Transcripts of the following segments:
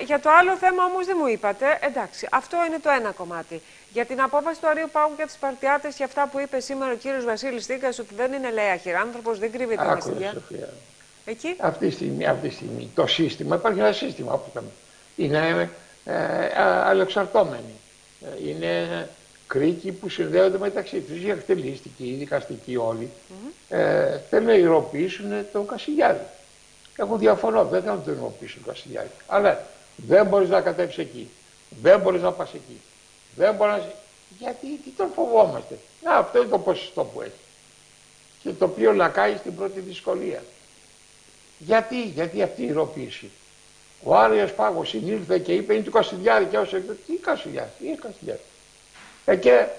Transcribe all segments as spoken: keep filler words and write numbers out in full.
για το άλλο θέμα όμως δεν μου είπατε. Εντάξει, αυτό είναι το ένα κομμάτι. Για την απόφαση του Αρείου Πάγου για τις Σπαρτιάτες και αυτά που είπε σήμερα ο κύριος Βασίλης Τίκας, ότι δεν είναι, λέει, αχυράνθρωπος, δεν κρύβεται η μυστικιά. Εκεί. Αυτή τη στιγμή, αυτή τη στιγμή το σύστημα, υπάρχει ένα σύστημα που είπαμε. Είναι ε, αλλοεξαρτώμενοι. Είναι κρίκοι που συνδέονται μεταξύ τους. Οι εκτελεστικοί, οι δικαστικοί όλοι mm -hmm. ε, θέλουν να υλοποιήσουν τον Κασιλιάρη. Έχουν διαφωνώ, δεν θέλουν να τον υλοποιήσουν τον Κασιλιάρη. Αλλά δεν μπορείς να κατέβεις εκεί. Δεν μπορείς να πας εκεί. Δεν μπορείς να... Γιατί τι τον φοβόμαστε. Να, αυτό είναι το ποσοστό που έχει. Και το οποίο λακάει στην πρώτη δυσκολία. Γιατί, γιατί αυτή η υλοποίηση. Ο Άριος Πάγος συνήλθε και είπε είναι του Κασιλιάρη και όσο είπε, τι Κασιλιάρη, τι είναι Κασιλιάρη. Εκέ,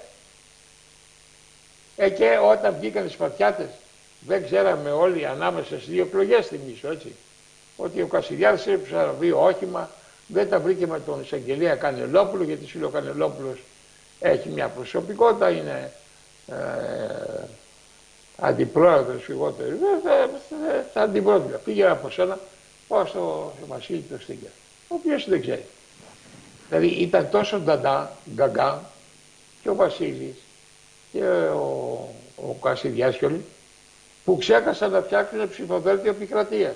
εκέ όταν βγήκαν οι Σπαρτιάτες, δεν ξέραμε όλοι ανάμεσα στις δύο εκλογές, θυμίσω έτσι, ότι ο Κασιλιάρης έπρεπε να βρει όχημα, δεν τα βρήκε με τον εισαγγελέα Κανελόπουλο, γιατί ο Κανελόπουλος έχει μια προσωπικότητα, είναι ε, αντιπρόεδρος λιγότερο, θα αντιπρόεδρο. Πήγαινα από σένα, πάω στο, στο Βασίλη του Στίγια, ο οποίος δεν ξέρει. Δηλαδή ήταν τόσο νταντά, γκαγκά, και ο Βασίλης και ο, ο Κασιλιάς και όλοι, που ξέχασαν να φτιάξουν ψηφοδέλτιο επικρατείας.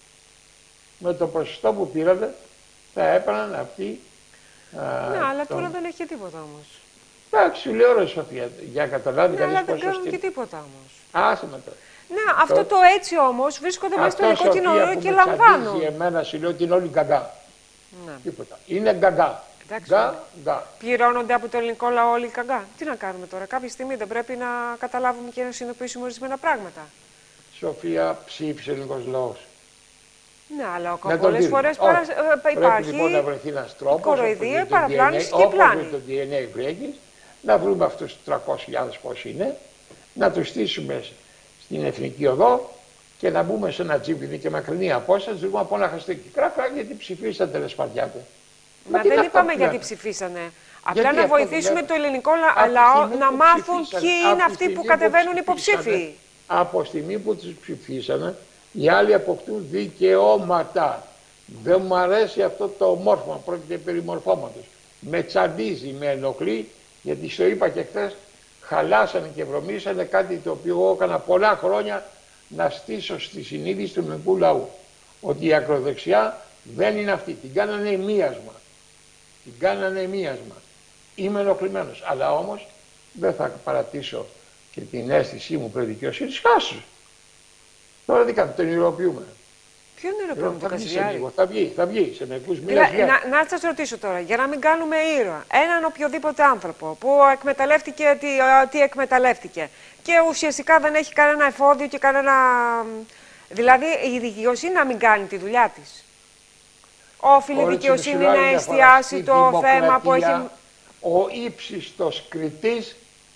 Με το ποσοστό που πήρανε, θα έπαιρναν αυτοί. Ναι, α, αλλά τον... τώρα δεν έχει τίποτα όμως. Εντάξει, σου λέω ρε Σοφία, για να καταλάβει ναι, κανείς αλλά πόσο δεν κάνουν στήριο. και τίποτα όμως. Άσε με τώρα. Ναι, αυτό το, το έτσι όμως βρίσκονται μέσα στο ελληνικό κοινό και με λαμβάνουν. Εμένα σου λέω ότι είναι όλοι γκαγκά. Ναι. Τίποτα. Είναι γκαγκά. Γκά, γκά. Πληρώνονται από το ελληνικό λαό όλοι γκαγκά. Τι να κάνουμε τώρα, κάποια στιγμή δεν πρέπει να καταλάβουμε και να συνειδητοποιήσουμε ορισμένα πράγματα. Σοφία, ψήφισε ο ελληνικός λαός. Ναι, αλλά πολλές φορές παρα... Πρέπει υπάρχει λοιπόν να βρεθεί ένας τρόπος, κοροϊδία, παραπλάνηση και πλάνη. Όπως το ντι εν έι βρέχει, να βρούμε αυτούς τους τριακόσιες χιλιάδες πώς είναι, να τους στήσουμε στην Εθνική Οδό και να μπούμε σε ένα τζίπινι και μακρινή απόσταση, δούμε από ένα χαστίκι. Κράκα γιατί ψηφίσατε ρε Σπαρτιάτε. Μα, Μα δεν είπαμε γιατί ψηφίσανε. Απλά γιατί να βοηθήσουμε το ελληνικό λαό να μάθουν ποιοι είναι αυτοί που κατεβαίνουν υποψήφοι. Από τη στιγμή που τους ψηφίσανε, οι άλλοι αποκτούν δικαιώματα. Δεν μου αρέσει αυτό το μόρφωμα, πρόκειται περί μορφώματος. Με τσαντίζει, με ενοχλεί, γιατί στο είπα και χθες, χαλάσανε και βρωμίσανε κάτι το οποίο εγώ έκανα πολλά χρόνια να στήσω στη συνείδηση του ελληνικού λαού. Ότι η ακροδεξιά δεν είναι αυτή. Την κάνανε μίασμα. Την κάνανε μίασμα. Είμαι ενοχλημένος. Αλλά όμως δεν θα παρατήσω και την αίσθησή μου πριν δικαιοσύνη. Χάσου. Τώρα τι κάνουμε, τον υλοποιούμε. Ποιον υλοποιούμε, τον Κασιλιάρη? Θα βγει, θα βγει σε μερικούς μήνες. Δηλαδή, να, να σας ρωτήσω τώρα, για να μην κάνουμε ήρωα, έναν οποιοδήποτε άνθρωπο που εκμεταλλεύτηκε τι, τι εκμεταλλεύτηκε και ουσιαστικά δεν έχει κανένα εφόδιο και κανένα... Δηλαδή η δικαιοσύνη να μην κάνει τη δουλειά της. Όφιλη η δικαιοσύνη να εστιάσει το θέμα που έχει... Ο ύψιστος κριτής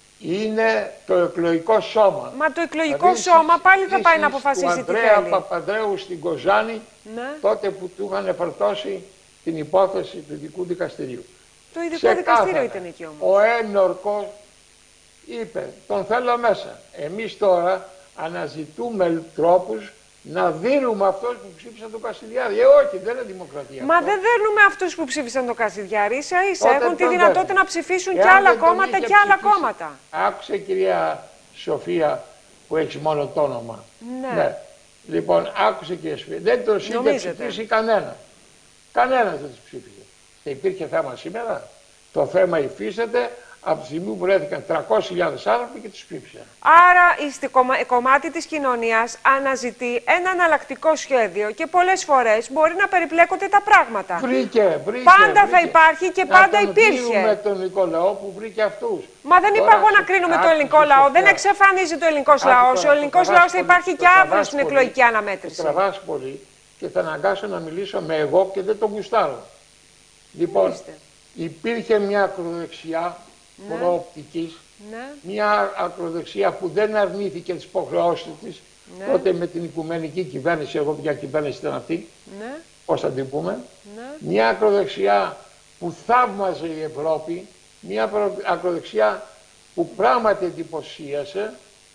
είναι το εκλογικό σώμα. Μα το εκλογικό δηλαδή, σώμα πάλι θα πάει να αποφασίσει τι θέλει. Ο Ανδρέα Παπανδρέου στην Κοζάνη, ναι. τότε που του είχαν φορτώσει την υπόθεση του ειδικού δικαστηρίου. Το ειδικό Ξεκάθαρα, δικαστήριο ήταν εκεί όμως. Ο ένορκος είπε, τον θέλω μέσα. Εμείς τώρα αναζητούμε τρόπους να δίνουμε αυτούς που ψήφισαν τον Κασιλιάρη. Ε, όχι, δεν είναι δημοκρατία. Μα αυτό. Δεν δέρνουμε αυτούς που ψήφισαν τον Κασιλιάρη. Ίσα ίσα έχουν τη δυνατότητα δέρνει. να ψηφίσουν και άλλα κόμματα και άλλα ψηφίσει. κόμματα. Άκουσε κυρία Σοφία που έχει μόνο το όνομα. Ναι. ναι. Λοιπόν, άκουσε κυρία Σοφία. Δεν το είχε ψηφίσει κανένα. Κανένας δεν τους ψήφισε. Και υπήρχε θέμα σήμερα. Το θέμα υφίσταται από τη στιγμή που βρέθηκαν τριακόσιες χιλιάδες άνθρωποι και τους ψήφισαν. Άρα η κομμάτι της κοινωνίας αναζητεί ένα αναλλακτικό σχέδιο και πολλές φορές μπορεί να περιπλέκονται τα πράγματα. Βρήκε, βρήκε. Πάντα βρήκε. θα υπάρχει και να πάντα τον υπήρχε. Με τον ελληνικό λαό που βρήκε αυτούς. Μα δεν είπα εγώ να κρίνουμε το ελληνικό λαό. Δεν εξαφανίζει το ελληνικό λαό. Ο ελληνικός λαός θα υπάρχει και αύριο στην εκλογική αναμέτρηση. Θα τραβάς πολύ και θα αναγκάσω να μιλήσω με εγώ και δεν το γουστάρω. Λοιπόν, υπήρχε μια ακροδεξιά ναι. προοπτικής, ναι. μια ακροδεξιά που δεν αρνήθηκε τις υποχρεώσεις της, ναι. τότε με την οικουμενική κυβέρνηση, εγώ ποια κυβέρνηση ήταν αυτή, ναι. πώς θα την πούμε, ναι. μια ακροδεξιά που θαύμαζε η Ευρώπη, μια ακροδεξιά που πράγματι εντυπωσίασε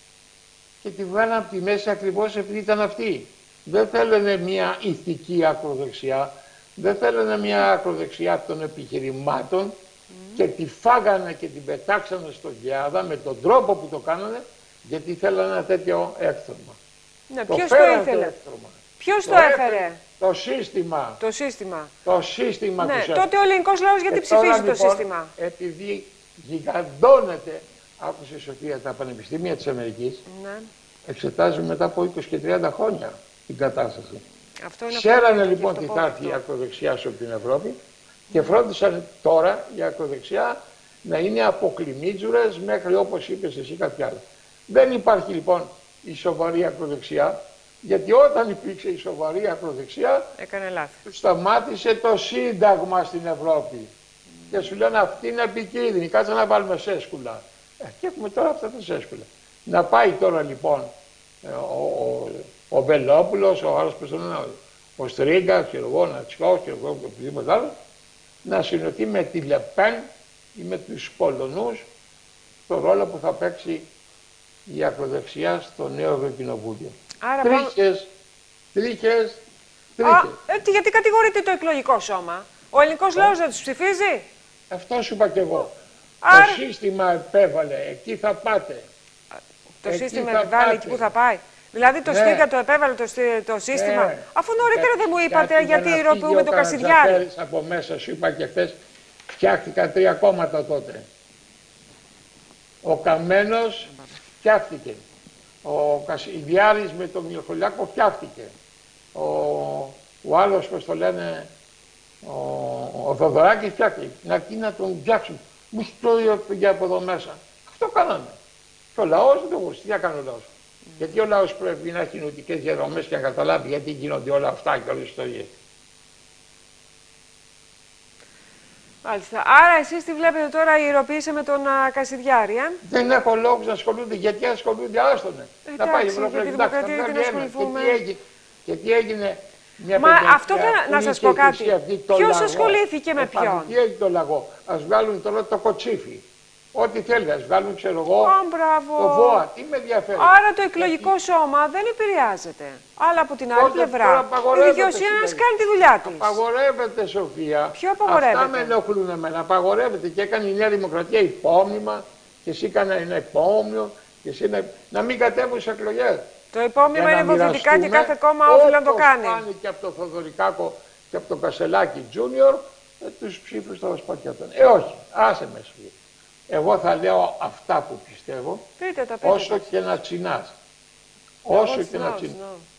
και τη βγάλανε από τη μέση ακριβώς επειδή ήταν αυτή. Δεν θέλανε μια ηθική ακροδεξιά, Δεν θέλανε μια ακροδεξιά των επιχειρημάτων mm. και τη φάγανε και την πετάξανε στο Γιάδα με τον τρόπο που το κάνανε, γιατί θέλανε ένα τέτοιο έκτρωμα. Ναι, ποιος το ήθελε? Ποιος το, το έφερε? Το σύστημα. Το σύστημα. Το σύστημα ναι, του τότε ο ελληνικός λαός γιατί ψηφίζει τώρα, το λοιπόν, σύστημα? Επειδή γιγαντώνεται, άκουσε η Σοφία, τα πανεπιστήμια της Αμερικής ναι. εξετάζουν μετά από είκοσι και τριάντα χρόνια την κατάσταση. Αυτό είναι Ξέρανε λοιπόν τι θα έρθει η ακροδεξιά σε την Ευρώπη και φρόντισαν τώρα η ακροδεξιά να είναι αποκλιμίτζουρες μέχρι, όπως είπες εσύ, κάτι άλλο. Δεν υπάρχει λοιπόν η σοβαρή ακροδεξιά, γιατί όταν υπήρξε η σοβαρή ακροδεξιά, έκανε λάθη. Σταμάτησε το Σύνταγμα στην Ευρώπη. Mm. Και σου λένε αυτή είναι επικίνδυνη, κάτσε να βάλουμε σέσκουλα. Ε, και έχουμε τώρα αυτά τα σέσκουλα. Να πάει τώρα λοιπόν ο, ο, ο Βελόπουλος, ο άλλος που τον ο Στρίγκα, ξέρω εγώ, να Τσιό, ξέρω εγώ, οποιοδήποτε άλλο, να συνοηθεί με τη Λεπέν ή με τους Πολωνούς το ρόλο που θα παίξει η ακροδεξιά στο νέο Ευρωκοινοβούλιο. Τρίχες, τρίχες, τρίχες. Ε, γιατί κατηγορείται το εκλογικό σώμα? Ο ελληνικός λαός δεν τους ψηφίζει? Αυτό σου είπα και εγώ. Άρα... Το σύστημα επέβαλε, εκεί θα πάτε. Το εκεί σύστημα επιβάλλει εκεί που θα πάει. Δηλαδή το ναι. Στίγκα το επέβαλε το, το σύστημα. Ναι. Αφού νωρίτερα δεν μου είπατε γιατί, γιατί ηρωποιούμε το Κασιδιάρη. Από μέσα σου είπα και χθες, φτιάχτηκαν τρία κόμματα τότε. Ο Καμένος φτιάχτηκε. Ο Κασιδιάρης με τον Μιχολιάκο φτιάχτηκε. Ο, ο άλλος, πώς το λένε, ο, ο Θοδωράκης φτιάχτηκε. Να, να τον φτιάξουν. Μου το πήγε από εδώ μέσα. Αυτό κάνανε. Και ο λαός δεν το γούστησε. Τι έκανε ο λαός? Mm. Γιατί ο λαός πρέπει να έχει νοητικές διαδρομές και να καταλάβει γιατί γίνονται όλα αυτά και όλες τις ιστορίες. Μάλιστα. Άρα εσείς τι βλέπετε τώρα, ηρωποίησε με τον uh, Κασιδιάρη, ε? Δεν έχω λόγους να ασχολούνται. Γιατί ασχολούνται, άστονε. Εντάξει, να πάει η Ευρώπη, εντάξει, να βγάλει ένα. Και τι έγινε, και τι έγινε μια Μα αυτό θα, να σας πω κάτι. Ποιος ασχολήθηκε με ποιον? Τι έγινε το λαγό? Ας βγάλουν τώρα το κοτσίφι. Ό,τι θέλει, ας βγάλουν, ξέρω εγώ, oh, το ΒΟΑ. Τι με ενδιαφέρει? Άρα το εκλογικό γιατί... σώμα δεν επηρεάζεται. Αλλά από την άλλη Τότε πλευρά η δικαιοσύνη να κάνει τη δουλειά της. Απαγορεύεται, Σοφία. Ποιο απαγορεύεται? Αυτά με ενοχλούν εμένα. Απαγορεύεται και έκανε η Νέα Δημοκρατία υπόμνημα και εσύ έκανε ένα υπόμνημα και εσύ να, να μην κατέβουν σε εκλογές. Το υπόμνημα είναι υποθετικά και κάθε κόμμα όφιλε να το κάνει. Όπως και από το Θοδωρικάκο και από το Κασελάκη Τζούνιορ, ε, τους ψήφους θα σπατιατών. Ε, όχι, άσε με σου. Εγώ θα λέω αυτά που πιστεύω, πείτε τα, πείτε όσο τα. και να τσινάς. Όσο και να τσινάς.